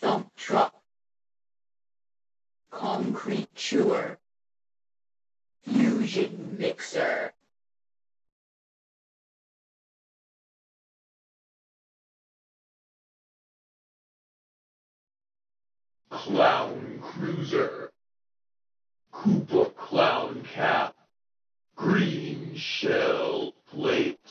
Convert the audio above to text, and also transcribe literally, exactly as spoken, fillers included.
Dump truck. Concrete chewer. Fusion mixer. Clown cruiser. Koopa clown cap. Green shell plate.